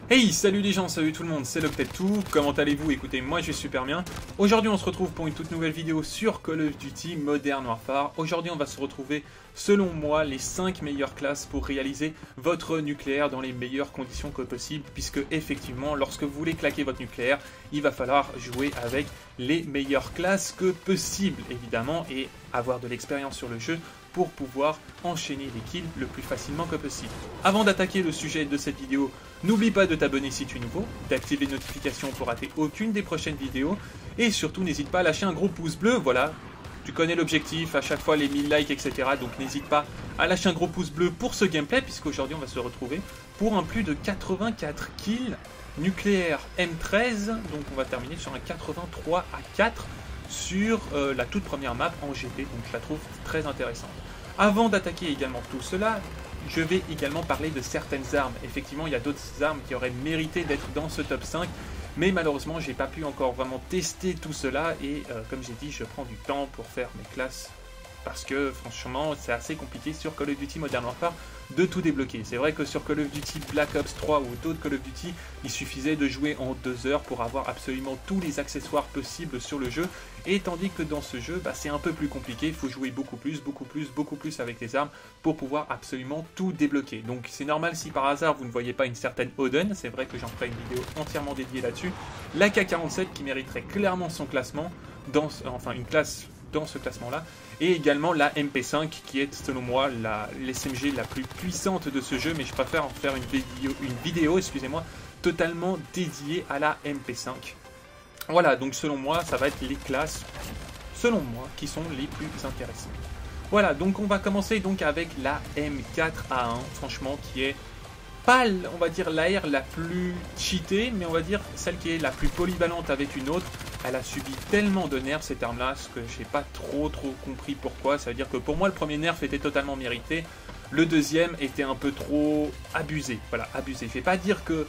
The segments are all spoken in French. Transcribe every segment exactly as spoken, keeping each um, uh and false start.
Hey, salut les gens, salut tout le monde, c'est Loctet2, comment allez-vous? Écoutez, moi je vais super bien. Aujourd'hui on se retrouve pour une toute nouvelle vidéo sur Call of Duty Modern Warfare. Aujourd'hui on va se retrouver, selon moi, les cinq meilleures classes pour réaliser votre nucléaire dans les meilleures conditions que possible. Puisque effectivement, lorsque vous voulez claquer votre nucléaire, il va falloir jouer avec les meilleures classes que possible, évidemment, et avoir de l'expérience sur le jeu pour pouvoir enchaîner les kills le plus facilement que possible. Avant d'attaquer le sujet de cette vidéo, n'oublie pas de t'abonner si tu es nouveau, d'activer les notifications pour rater aucune des prochaines vidéos, et surtout n'hésite pas à lâcher un gros pouce bleu, voilà, tu connais l'objectif, à chaque fois les mille likes, et cetera. Donc n'hésite pas à lâcher un gros pouce bleu pour ce gameplay, puisqu'aujourd'hui on va se retrouver pour un plus de quatre-vingt-quatre kills nucléaire M treize, donc on va terminer sur un quatre-vingt-trois à quatre, sur euh, la toute première map en G P, donc je la trouve très intéressante. Avant d'attaquer également tout cela, je vais également parler de certaines armes. Effectivement, il y a d'autres armes qui auraient mérité d'être dans ce top cinq, mais malheureusement, j'ai pas pu encore vraiment tester tout cela, et euh, comme j'ai dit, je prends du temps pour faire mes classes, parce que franchement, c'est assez compliqué sur Call of Duty Modern Warfare de tout débloquer. C'est vrai que sur Call of Duty Black Ops trois ou d'autres Call of Duty, il suffisait de jouer en deux heures pour avoir absolument tous les accessoires possibles sur le jeu, et tandis que dans ce jeu, bah, c'est un peu plus compliqué, il faut jouer beaucoup plus, beaucoup plus, beaucoup plus avec les armes pour pouvoir absolument tout débloquer. Donc c'est normal si par hasard vous ne voyez pas une certaine Oden, c'est vrai que j'en ferai une vidéo entièrement dédiée là-dessus, la K quarante-sept qui mériterait clairement son classement, dans, enfin une classe dans ce classement-là, et également la M P cinq qui est selon moi l'S M G la plus puissante de ce jeu, mais je préfère en faire une vidéo, une vidéo excusez-moi, totalement dédiée à la M P cinq. Voilà, donc selon moi, ça va être les classes, selon moi, qui sont les plus intéressantes. Voilà, donc on va commencer donc avec la M quatre A un, franchement, qui est pas, on va dire, l'A R la plus cheatée, mais on va dire celle qui est la plus polyvalente avec une autre. Elle a subi tellement de nerfs cette arme-là, ce que j'ai pas trop trop compris pourquoi. Ça veut dire que pour moi, le premier nerf était totalement mérité. Le deuxième était un peu trop abusé. Voilà, abusé. Je vais pas dire que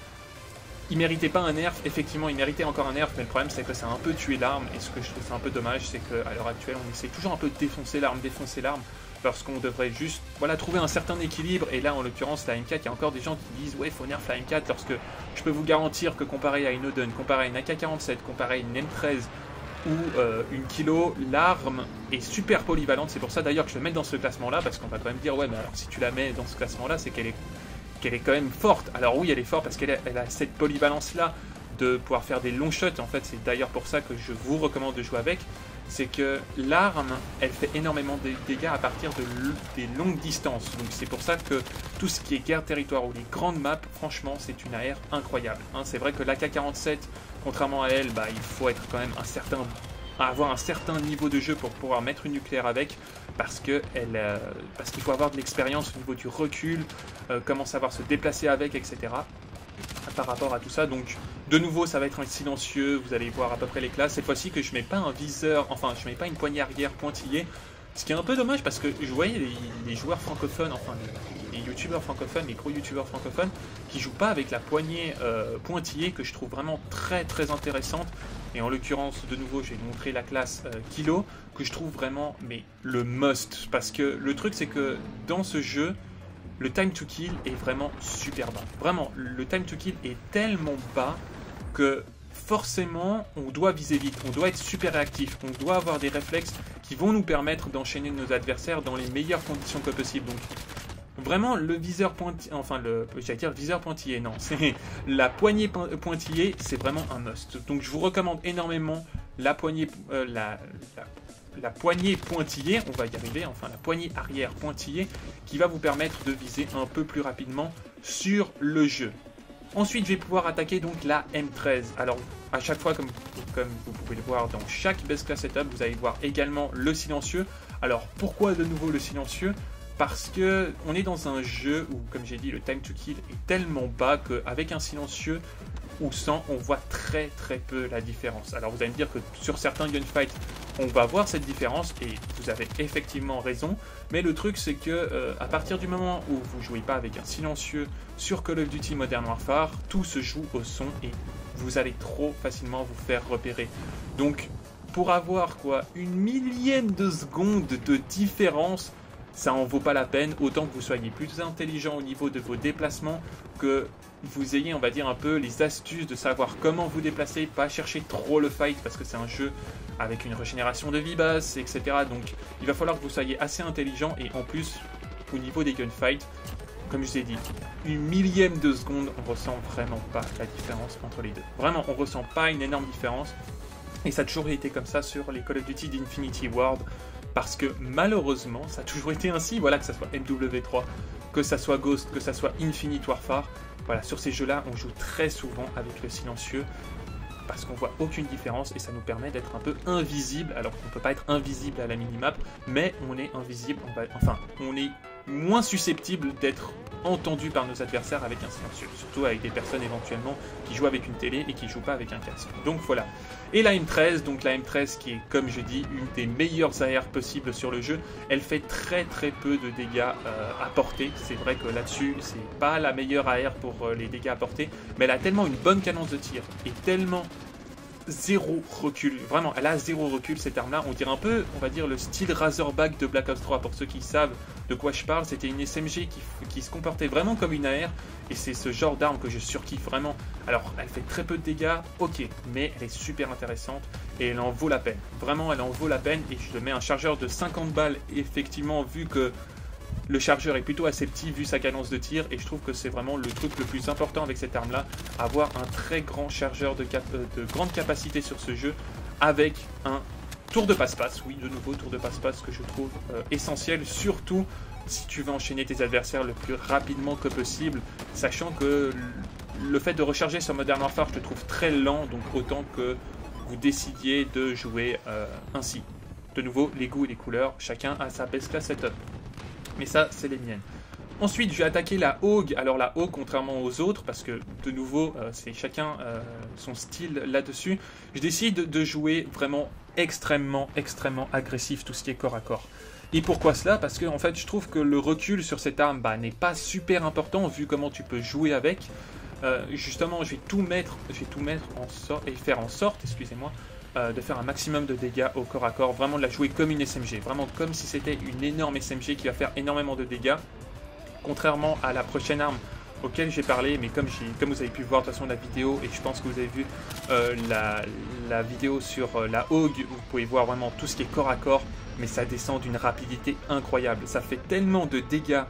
il méritait pas un nerf. Effectivement, il méritait encore un nerf, mais le problème c'est que ça a un peu tué l'arme. Et ce que je trouve c'est un peu dommage, c'est qu'à l'heure actuelle, on essaie toujours un peu de défoncer l'arme, défoncer l'arme, lorsqu'on devrait juste, voilà, trouver un certain équilibre. Et là, en l'occurrence, la M quatre, il y a encore des gens qui disent ouais, faut nerf la M quatre, lorsque je peux vous garantir que comparé à une Oden, comparé à une A K quarante-sept, comparé à une M treize ou euh, une Kilo, l'arme est super polyvalente. C'est pour ça d'ailleurs que je vais mettre dans ce classement-là, parce qu'on va quand même dire ouais, mais alors si tu la mets dans ce classement-là, c'est qu'elle est qu'elle est quand même forte. Alors oui, elle est forte parce qu'elle a, elle a cette polyvalence-là de pouvoir faire des long shots. En fait, c'est d'ailleurs pour ça que je vous recommande de jouer avec. C'est que l'arme, elle fait énormément de dégâts à partir de des longues distances. Donc c'est pour ça que tout ce qui est guerre territoire ou les grandes maps, franchement, c'est une A R incroyable. Hein, c'est vrai que l'A K quarante-sept, contrairement à elle, bah, il faut être quand même un certain, avoir un certain niveau de jeu pour pouvoir mettre une nucléaire avec, parce que elle, euh, parce qu'il faut avoir de l'expérience au niveau du recul, euh, comment savoir se déplacer avec, et cetera. Par rapport à tout ça, donc de nouveau ça va être un silencieux, vous allez voir à peu près les classes, cette fois-ci que je mets pas un viseur, enfin je mets pas une poignée arrière pointillée, ce qui est un peu dommage parce que je voyais les, les joueurs francophones, enfin les, les youtubeurs francophones, les gros youtubeurs francophones qui jouent pas avec la poignée euh, pointillée, que je trouve vraiment très très intéressante. Et en l'occurrence, de nouveau, je vais vous montrer la classe euh, Kilo, que je trouve vraiment mais le must, parce que le truc c'est que dans ce jeu, le time to kill est vraiment super bas. Vraiment, le time to kill est tellement bas que forcément, on doit viser vite, on doit être super réactif, on doit avoir des réflexes qui vont nous permettre d'enchaîner nos adversaires dans les meilleures conditions que possible. Donc, vraiment, le viseur pointillé, enfin, le, j'allais dire viseur pointillé, non, c'est la poignée pointillée, c'est vraiment un must. Donc, je vous recommande énormément la poignée, euh, la, la la poignée pointillée, on va y arriver, enfin la poignée arrière pointillée, qui va vous permettre de viser un peu plus rapidement sur le jeu. Ensuite, je vais pouvoir attaquer donc la M treize. Alors, à chaque fois, comme, comme vous pouvez le voir dans chaque best class setup, vous allez voir également le silencieux. Alors, pourquoi de nouveau le silencieux? Parce que on est dans un jeu où, comme j'ai dit, le time to kill est tellement bas qu'avec un silencieux ou sans, on voit très très peu la différence. Alors vous allez me dire que sur certains gunfights, on va voir cette différence, et vous avez effectivement raison, mais le truc c'est que euh, à partir du moment où vous jouez pas avec un silencieux sur Call of Duty Modern Warfare, tout se joue au son et vous allez trop facilement vous faire repérer. Donc pour avoir quoi, une millième de seconde de différence, ça en vaut pas la peine, autant que vous soyez plus intelligent au niveau de vos déplacements, que vous ayez, on va dire, un peu les astuces de savoir comment vous déplacer, pas chercher trop le fight parce que c'est un jeu avec une régénération de vie basse, et cetera. Donc il va falloir que vous soyez assez intelligent et en plus, au niveau des gunfights, comme je vous ai dit, une millième de seconde, on ressent vraiment pas la différence entre les deux. Vraiment, on ressent pas une énorme différence. Et ça a toujours été comme ça sur les Call of Duty d'Infinity Ward, parce que malheureusement, ça a toujours été ainsi, voilà, que ça soit M W trois, que ça soit Ghost, que ça soit Infinite Warfare, voilà, sur ces jeux-là, on joue très souvent avec le silencieux, parce qu'on voit aucune différence et ça nous permet d'être un peu invisible, alors qu'on ne peut pas être invisible à la minimap, mais on est invisible, on va, enfin, on est moins susceptible d'être entendu par nos adversaires avec un silencieux, surtout avec des personnes éventuellement qui jouent avec une télé et qui ne jouent pas avec un casque. Donc voilà. Et la M treize, donc la M treize qui est, comme je dis, une des meilleures A R possibles sur le jeu, elle fait très très peu de dégâts euh, à portée. C'est vrai que là-dessus, c'est pas la meilleure A R pour euh, les dégâts à portée, mais elle a tellement une bonne cadence de tir et tellement zéro recul, vraiment, elle a zéro recul cette arme-là. On dirait un peu, on va dire, le style Razorback de Black Ops trois. Pour ceux qui savent de quoi je parle, c'était une S M G qui, qui se comportait vraiment comme une A R et c'est ce genre d'arme que je surkiffe vraiment. Alors, elle fait très peu de dégâts, ok, mais elle est super intéressante et elle en vaut la peine. Vraiment, elle en vaut la peine et je te mets un chargeur de cinquante balles, effectivement, vu que le chargeur est plutôt assez petit vu sa cadence de tir et je trouve que c'est vraiment le truc le plus important avec cette arme là, avoir un très grand chargeur de, cap de grande capacité sur ce jeu avec un tour de passe-passe, oui de nouveau tour de passe-passe que je trouve euh, essentiel, surtout si tu veux enchaîner tes adversaires le plus rapidement que possible, sachant que le fait de recharger sur Modern Warfare je le trouve très lent, donc autant que vous décidiez de jouer euh, ainsi. De nouveau, les goûts et les couleurs, chacun a sa best class setup. Mais ça, c'est les miennes. Ensuite, je vais attaquer la Hog. Alors la Hog, contrairement aux autres, parce que de nouveau, euh, c'est chacun euh, son style là-dessus, je décide de jouer vraiment extrêmement, extrêmement agressif, tout ce qui est corps à corps. Et pourquoi cela? Parce que en fait, je trouve que le recul sur cette arme bah, n'est pas super important, vu comment tu peux jouer avec. Euh, justement, je vais tout mettre, je vais tout mettre en sorte, et faire en sorte, excusez-moi, Euh, de faire un maximum de dégâts au corps à corps, vraiment de la jouer comme une S M G, vraiment comme si c'était une énorme S M G qui va faire énormément de dégâts, contrairement à la prochaine arme auquel j'ai parlé, mais comme, comme vous avez pu voir de toute façon la vidéo, et je pense que vous avez vu euh, la, la vidéo sur euh, la Hog, vous pouvez voir vraiment tout ce qui est corps à corps, mais ça descend d'une rapidité incroyable, ça fait tellement de dégâts,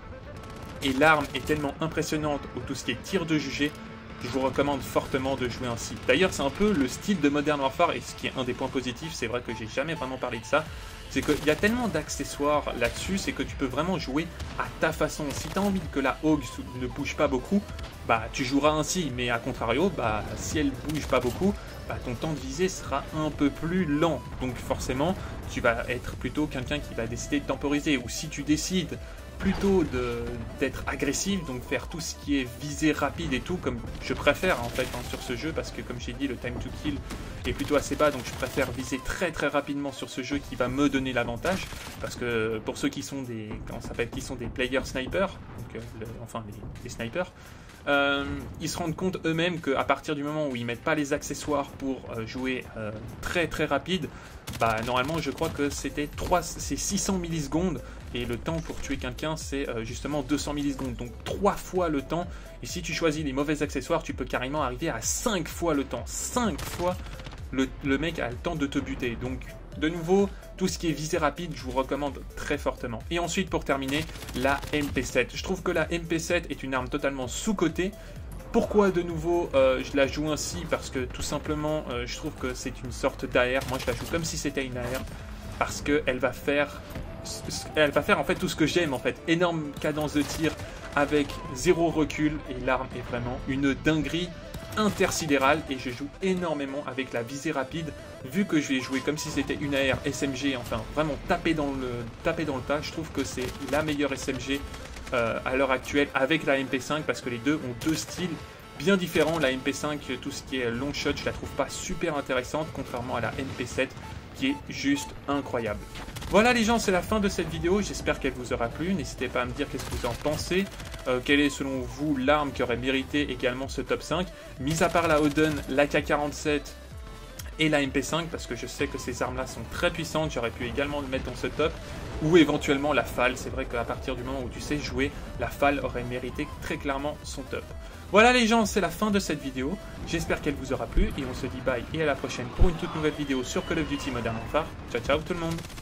et l'arme est tellement impressionnante, ou tout ce qui est tir de jugé, je vous recommande fortement de jouer ainsi. D'ailleurs, c'est un peu le style de Modern Warfare, et ce qui est un des points positifs, c'est vrai que j'ai jamais vraiment parlé de ça, c'est qu'il y a tellement d'accessoires là-dessus, c'est que tu peux vraiment jouer à ta façon. Si tu as envie que la Hog ne bouge pas beaucoup, bah tu joueras ainsi, mais à contrario, bah si elle bouge pas beaucoup, bah, ton temps de visée sera un peu plus lent. Donc forcément, tu vas être plutôt quelqu'un qui va décider de temporiser, ou si tu décides plutôt d'être agressif, donc faire tout ce qui est visée rapide et tout, comme je préfère en fait hein, sur ce jeu, parce que comme j'ai dit, le time to kill est plutôt assez bas, donc je préfère viser très très rapidement sur ce jeu qui va me donner l'avantage, parce que pour ceux qui sont des, comment ça s'appelle, qui sont des players snipers, donc, euh, le, enfin les, les snipers, euh, ils se rendent compte eux-mêmes qu'à partir du moment où ils mettent pas les accessoires pour euh, jouer euh, très très rapide, bah normalement je crois que c'était six cents millisecondes et le temps pour tuer quelqu'un c'est euh, justement deux cents millisecondes, donc trois fois le temps, et si tu choisis les mauvais accessoires tu peux carrément arriver à cinq fois le temps, cinq fois le, le mec a le temps de te buter. Donc de nouveau, tout ce qui est visée rapide, je vous recommande très fortement. Et ensuite, pour terminer, la M P sept. Je trouve que la M P sept est une arme totalement sous-cotée. Pourquoi de nouveau euh, je la joue ainsi? Parce que tout simplement, euh, je trouve que c'est une sorte d'A R. Moi, je la joue comme si c'était une A R. Parce qu'elle va faire... Elle va faire en fait tout ce que j'aime en fait. Énorme cadence de tir avec zéro recul. Et l'arme est vraiment une dinguerie intersidérale, et je joue énormément avec la visée rapide, vu que je vais jouer comme si c'était une A R S M G, enfin vraiment taper dans le, taper dans le tas. Je trouve que c'est la meilleure S M G euh, à l'heure actuelle avec la M P cinq, parce que les deux ont deux styles bien différents. La M P cinq, tout ce qui est long shot, je la trouve pas super intéressante, contrairement à la M P sept qui est juste incroyable. Voilà les gens, c'est la fin de cette vidéo, j'espère qu'elle vous aura plu, n'hésitez pas à me dire qu'est-ce que vous en pensez, euh, quelle est selon vous l'arme qui aurait mérité également ce top cinq, mis à part la Odin, l'A K quarante-sept et la M P cinq, parce que je sais que ces armes-là sont très puissantes. J'aurais pu également le mettre dans ce top, ou éventuellement la F A L. C'est vrai qu'à partir du moment où tu sais jouer, la F A L aurait mérité très clairement son top. Voilà les gens, c'est la fin de cette vidéo. J'espère qu'elle vous aura plu et on se dit bye et à la prochaine pour une toute nouvelle vidéo sur Call of Duty Modern Warfare. Ciao ciao tout le monde.